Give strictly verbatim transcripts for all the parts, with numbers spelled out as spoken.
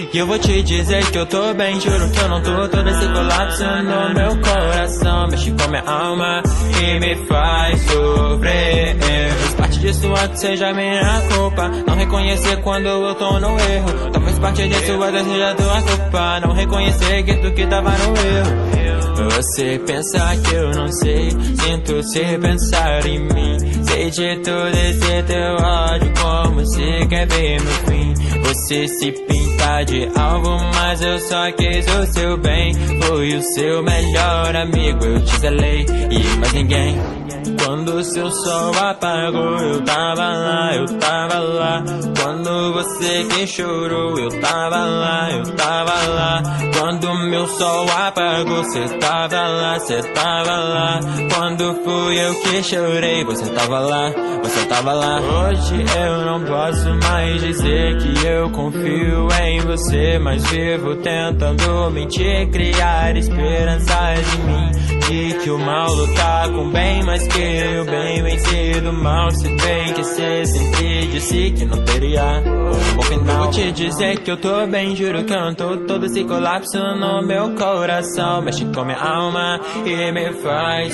E eu vou te dizer que eu tô bem, juro que eu não tô. Todo esse colapso no meu coração mexe com minha alma e me faz sofrer. Faz parte disso antes seja minha culpa, não reconhecer quando eu tô no erro. Talvez parte disso antes seja tua culpa, não reconhecer que tu que tava no erro. Você pensa que eu não sei, sinto você pensar em mim. Sei de todo esse teu ódio, como você quer ver meu fim. Você se pinta de alvo, mas eu só quis o seu bem. Fui o seu melhor amigo, eu te zelei e mais ninguém. Quando o seu sol apagou, eu tava lá, eu tava lá. Quando você que chorou, eu tava lá, eu tava lá. Quando meu sol apagou, cê tava lá, cê tava lá. Quando fui eu que chorei, você tava lá, você tava lá. Hoje eu não posso mais dizer que eu confio em você, mas vivo tentando mentir, criar esperanças em mim. De que o mal lutar com o bem, mas que o bem vencer do mal. Se bem que cê sempre disse que não teria um bom final. Vou te dizer que eu tô bem, juro que eu não tô. Todo esse colapso no meu coração mexe com minha alma e me faz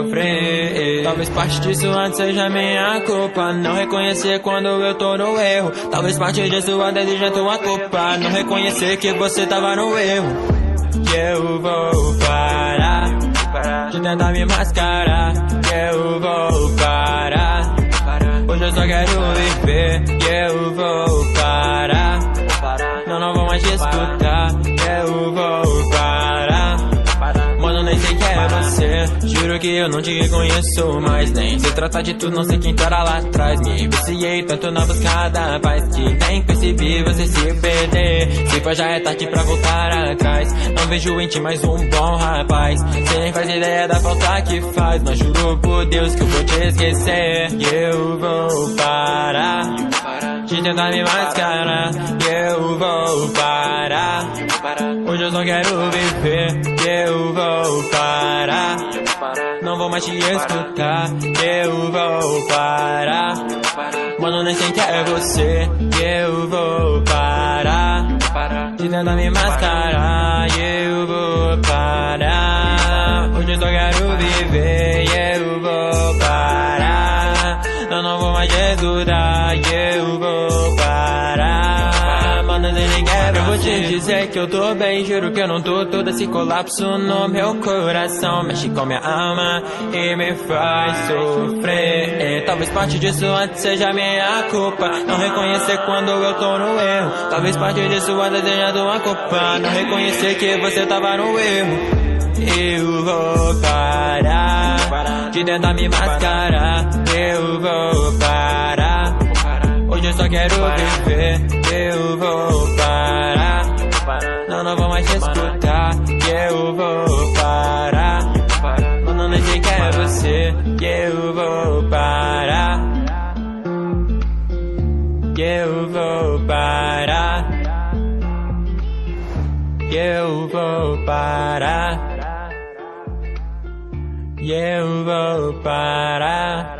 sofrer. Talvez parte disso antes seja minha culpa, não reconhecer quando eu tô no erro. Talvez parte disso antes seja tua culpa, não reconhecer que você tava no erro. Que eu vou parar de tentar me mascarar, que eu vou parar. Hoje eu só quero viver, que eu vou parar. Não, não vou mais te escutar, que eu vou parar. Mano, nem sei quem é você, juro que eu não te reconheço mais. Nem se trata de tudo, não sei quem tá lá atrás. Me viciei tanto na busca da paz que nem percebi você se perder. Se for já é tarde pra voltar atrás, não vejo em ti mais um bom rapaz. Cê nem faz ideia da falta que faz, mas juro por Deus que eu vou te esquecer. E eu vou parar de tentar me mascarar, e eu vou parar. Hoje eu só quero viver, que eu vou parar. Não vou mais te escutar, que eu vou parar. Mano, nem sei quem é você, que eu vou parar de tentar me mascarar, e eu vou parar. Hoje eu só quero viver, e eu vou parar. Não, não vou mais te escutar, que eu vou parar. Mano, nem sei quem é você. Eu vou te dizer que eu tô bem, juro que eu não tô. Todo esse colapso no meu coração mexe com minha alma e me faz sofrer. Talvez parte disso antes seja minha culpa, não reconhecer quando eu tô no erro. Talvez parte disso antes seja tua culpa, não reconhecer que você tava no erro. Eu vou parar de tentar me mascarar, eu vou parar. Hoje eu só quero viver, eu vou parar. Não, não vou mais te escutar, que eu vou parar. Mano, nem sei quem é você, que eu vou parar. Que eu vou parar. Que eu vou parar. Que eu vou parar.